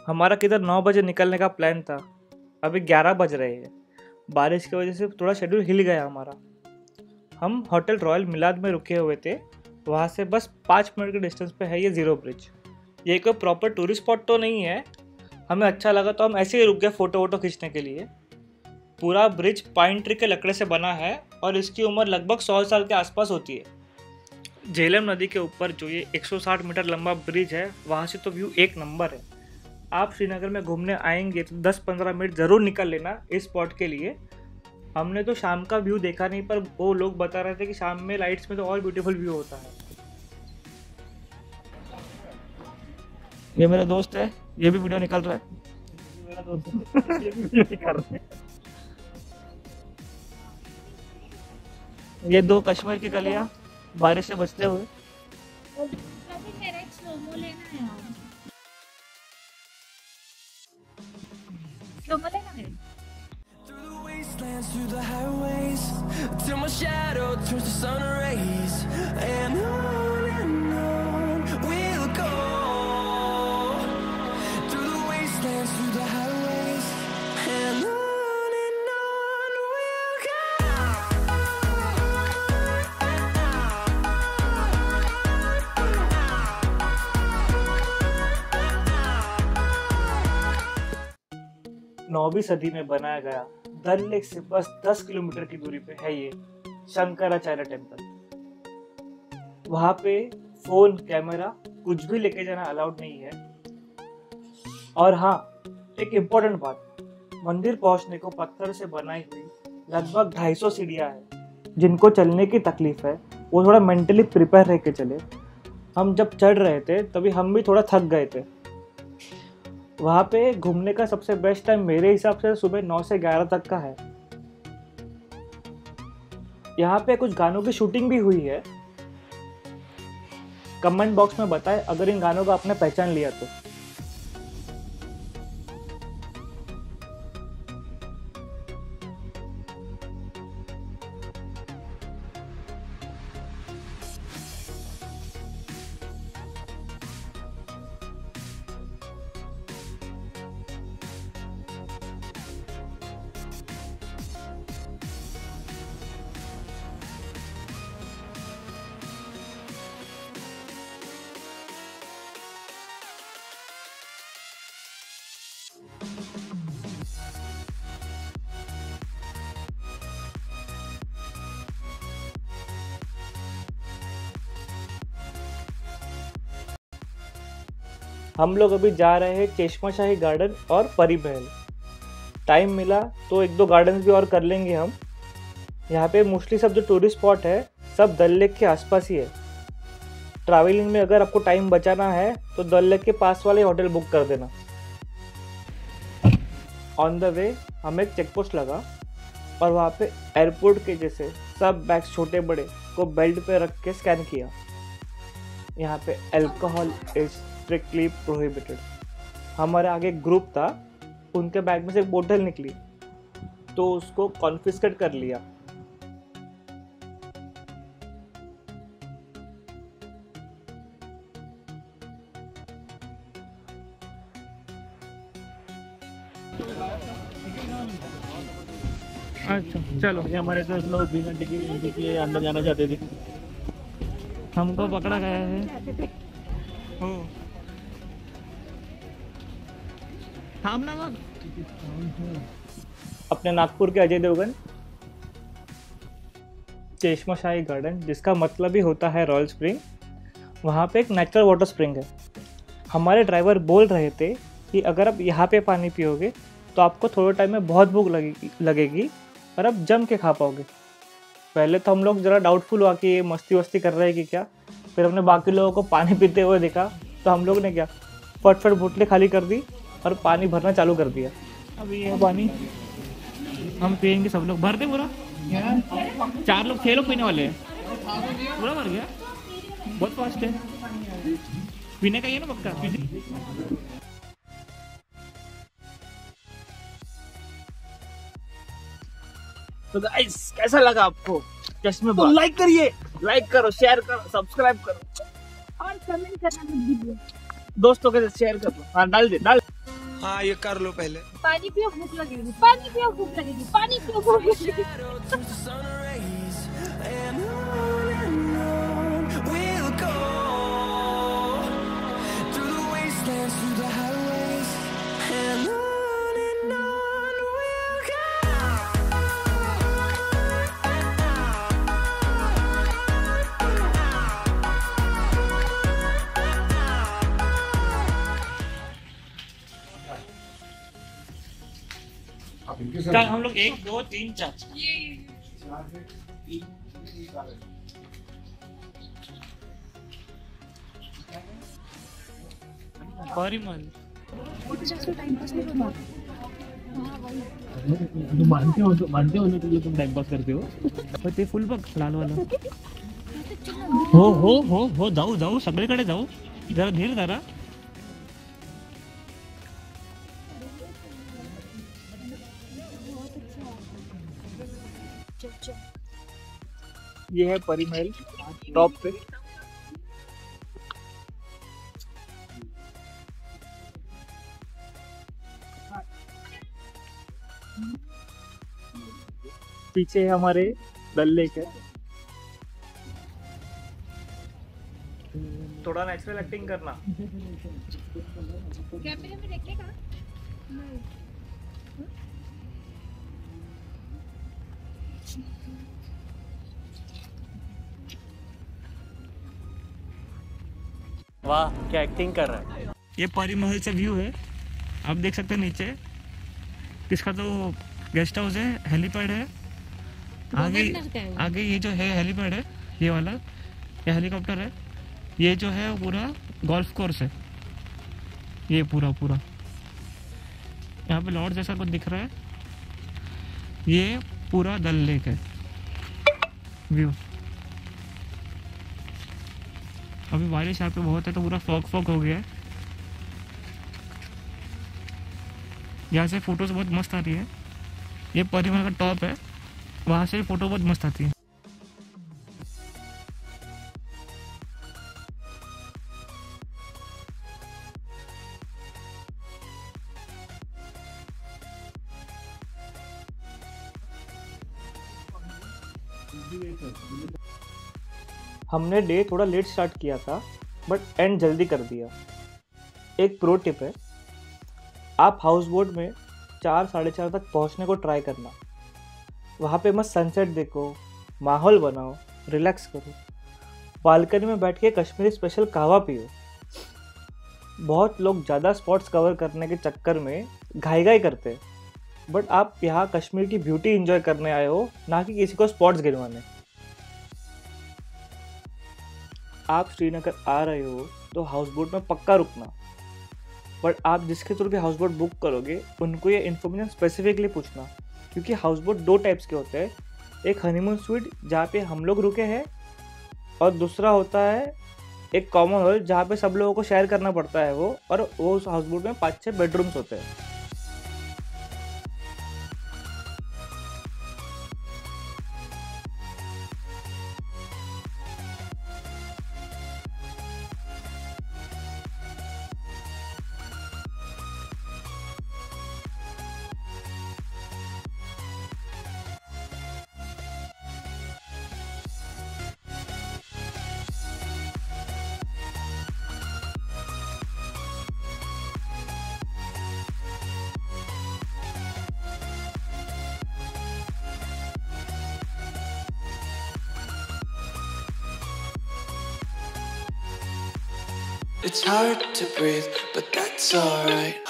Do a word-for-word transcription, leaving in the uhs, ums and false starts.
हमारा किधर नौ बजे निकलने का प्लान था, अभी ग्यारह बज रहे हैं। बारिश की वजह से थोड़ा शेड्यूल हिल गया हमारा। हम होटल रॉयल मिलाद में रुके हुए थे, वहाँ से बस पाँच मिनट के डिस्टेंस पे है ये ज़ीरो ब्रिज। ये कोई प्रॉपर टूरिस्ट स्पॉट तो नहीं है, हमें अच्छा लगा तो हम ऐसे ही रुक गए फ़ोटो वोटो खींचने के लिए। पूरा ब्रिज पाइन ट्री के लकड़े से बना है और इसकी उम्र लगभग सौ साल के आसपास होती है। झेलम नदी के ऊपर जो ये एक सौ साठ मीटर लंबा ब्रिज है, वहाँ से तो व्यू एक नंबर है। आप श्रीनगर में घूमने आएंगे तो दस पंद्रह मिनट ज़रूर निकल लेना इस स्पॉट के लिए। हमने तो शाम का व्यू देखा नहीं, पर वो लोग बता रहे थे कि शाम में लाइट्स में तो और ब्यूटीफुल व्यू होता है। ये मेरा दोस्त है, ये भी वीडियो निकल रहा है। मेरा दोस्त है, ये भी वीडियो निकाल रहा है। ये दो कश्मीर की गलियां बारिश से बचते हुए। Through the highways till my shadow turns to sun rays, and on and on we'll go. Through the wastelands, through the highways, and on and on we'll go. नौवीं सदी में बनाया गया डल लेक से बस दस किलोमीटर की दूरी पे है ये शंकराचार्य टेम्पल। वहाँ पे फोन कैमरा कुछ भी लेके जाना अलाउड नहीं है। और हाँ, एक इम्पोर्टेंट बात, मंदिर पहुँचने को पत्थर से बनाई हुई लगभग ढाई सौ सीढ़ियाँ हैं। जिनको चलने की तकलीफ है वो थोड़ा मेंटली प्रिपेयर रह के चले। हम जब चढ़ रहे थे तभी हम भी थोड़ा थक गए थे। वहाँ पे घूमने का सबसे बेस्ट टाइम मेरे हिसाब से सुबह नौ से ग्यारह तक का है। यहाँ पे कुछ गानों की शूटिंग भी हुई है। कमेंट बॉक्स में बताएं अगर इन गानों का आपने पहचान लिया तो। हम लोग अभी जा रहे हैं चश्माशाही गार्डन और परी महल। टाइम मिला तो एक दो गार्डन भी और कर लेंगे हम। यहाँ पे मोस्टली सब जो टूरिस्ट स्पॉट है सब डल लेक के आसपास ही है। ट्रैवलिंग में अगर आपको टाइम बचाना है तो डल लेक के पास वाले होटल बुक कर देना। ऑन द वे हमें एक चेक पोस्ट लगा और वहाँ पे एयरपोर्ट के जैसे सब बैग्स छोटे बड़े को बेल्ट पे रख के स्कैन किया। यहाँ पे अल्कोहल इज स्ट्रिक्टली प्रोहिबिटेड। हमारे आगे एक ग्रुप था, उनके बैग में से एक बोतल निकली तो उसको कॉन्फिस्केट कर लिया। अच्छा चलो, ये हमारे दोस्त लोग बिना टिकट के अंदर जाना चाहते थे, हमको पकड़ा गया है। थामना मत। अपने नागपुर के अजय देवगन चश्माशाही गार्डन, जिसका मतलब ही होता है रॉयल स्प्रिंग, वहाँ पे एक नेचुरल वाटर स्प्रिंग है। हमारे ड्राइवर बोल रहे थे कि अगर आप यहाँ पे पानी पियोगे तो आपको थोड़े टाइम में बहुत भूख लगेगी लगेगी और आप जम के खा पाओगे। पहले तो हम लोग ज़रा डाउटफुल हुआ कि ये मस्ती वस्ती कर रहे हैं कि क्या। फिर हमने बाकी लोगों को पानी पीते हुए देखा तो हम लोग ने क्या फटफट बोतलें खाली कर दी और पानी भरना चालू कर दिया। अभी ये पानी हम पियेंगे, सब लोग भर दे पूरा। चार लोग छह लोग पीने वाले हैं, पूरा भर गया। बहुत फास्ट है, पीने का ये ना पक्का। तो गाइस कैसा लगा आपको चश्मे? तो लाइक करिए, लाइक करो, शेयर करो, सब्सक्राइब करो और कमेंट करना मत भूलिए। दोस्तों के साथ शेयर करो। हाँ डाल दे डाल हाँ ये कर लो पहले। पानी पियो भूख लगेगी, पानी पियो भूख लगेगी, पानी पियो भूख लगेगी। चल हम लोग एक दो तीन चार परिमल तुम मानते हो मानते हो ना तुम लोग तुम टाइम पास करते हो पण ते फुल बघ लाल वाला हो हो हो हो जाऊ जाऊ सगळीकडे जाऊ जरा धीर जरा ये है परिमल टॉप पे। पीछे हमारे डल लेक है। थोड़ा नेचुरल एक्टिंग करना। कैमरे में देखेगा? नहीं। वाह क्या एक्टिंग कर रहा है। ये परी महल से व्यू है, आप देख सकते हैं नीचे इसका तो गेस्ट हाउस है, हेलीपैड है आगे आगे ये जो है हेलीपैड है ये वाला, ये हेलीकॉप्टर है, ये जो है पूरा गोल्फ कोर्स है ये पूरा पूरा। यहाँ पे लॉर्ड जैसा कुछ दिख रहा है, ये पूरा डल लेक है व्यू। अभी बारिश यहाँ पे बहुत है तो पूरा फॉग फॉग हो गया है। यहाँ से फोटोज बहुत मस्त आती है। ये परिमल का टॉप है, वहाँ से फोटो बहुत मस्त आती है। हमने डे थोड़ा लेट स्टार्ट किया था बट एंड जल्दी कर दिया। एक प्रो टिप है, आप हाउस बोट में चार साढ़े चार तक पहुंचने को ट्राई करना। वहाँ पे मस्त सनसेट देखो, माहौल बनाओ, रिलैक्स करो, बालकनी में बैठ के कश्मीरी स्पेशल कहवा पियो। बहुत लोग ज़्यादा स्पॉट्स कवर करने के चक्कर में घाई घाई करते हैं, बट आप यहाँ कश्मीर की ब्यूटी एंजॉय करने आए हो, ना कि किसी को स्पॉट्स गिरवाने। आप श्रीनगर आ रहे हो तो हाउस बोट में पक्का रुकना, बट आप जिसके थ्रू भी हाउस बोट बुक करोगे उनको ये इन्फॉर्मेशन स्पेसिफिकली पूछना, क्योंकि हाउस बोट दो टाइप्स के होते हैं। एक हनीमून स्वीट जहाँ पे हम लोग रुके हैं, और दूसरा होता है एक कॉमन हॉल जहाँ पे सब लोगों को शेयर करना पड़ता है वो, और वो उस हाउस बोट में पाँच छः बेडरूम्स होते हैं। It's hard to breathe, but that's alright.